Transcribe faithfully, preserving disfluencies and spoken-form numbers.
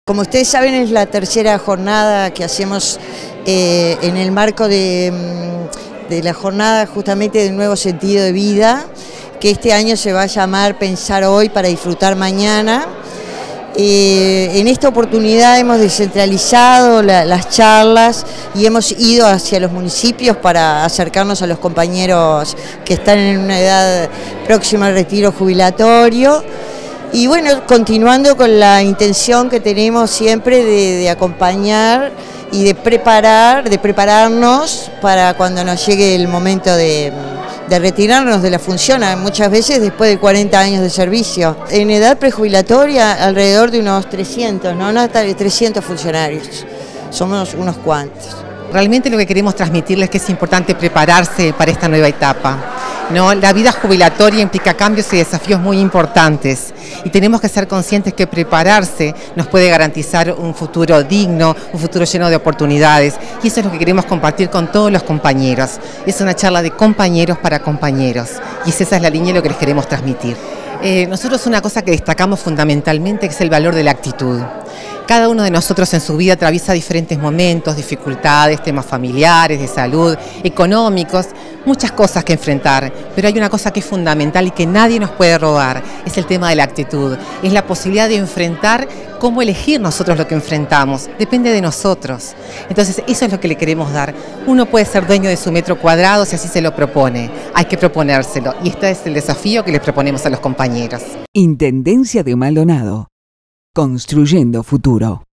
Como ustedes saben, es la tercera jornada que hacemos eh, en el marco de, de la jornada justamente de un nuevo sentido de vida, que este año se va a llamar Pensar Hoy para Disfrutar Mañana. Eh, en esta oportunidad hemos descentralizado la, las charlas y hemos ido hacia los municipios para acercarnos a los compañeros que están en una edad próxima al retiro jubilatorio. Y bueno, continuando con la intención que tenemos siempre de, de acompañar y de preparar, de prepararnos para cuando nos llegue el momento de, de retirarnos de la función, muchas veces después de cuarenta años de servicio. En edad prejubilatoria, alrededor de unos trescientos, ¿no? No hasta trescientos funcionarios, somos unos cuantos. Realmente lo que queremos transmitirles es que es importante prepararse para esta nueva etapa. ¿No? La vida jubilatoria implica cambios y desafíos muy importantes y tenemos que ser conscientes que prepararse nos puede garantizar un futuro digno, un futuro lleno de oportunidades, y eso es lo que queremos compartir con todos los compañeros. Es una charla de compañeros para compañeros y esa es la línea de lo que les queremos transmitir. Eh, nosotros una cosa que destacamos fundamentalmente es el valor de la actitud. Cada uno de nosotros en su vida atraviesa diferentes momentos, dificultades, temas familiares, de salud, económicos, muchas cosas que enfrentar, pero hay una cosa que es fundamental y que nadie nos puede robar, es el tema de la actitud, es la posibilidad de enfrentar cómo elegir nosotros lo que enfrentamos, depende de nosotros. Entonces eso es lo que le queremos dar. Uno puede ser dueño de su metro cuadrado si así se lo propone, hay que proponérselo y este es el desafío que les proponemos a los compañeros. Intendencia de Maldonado. Construyendo futuro.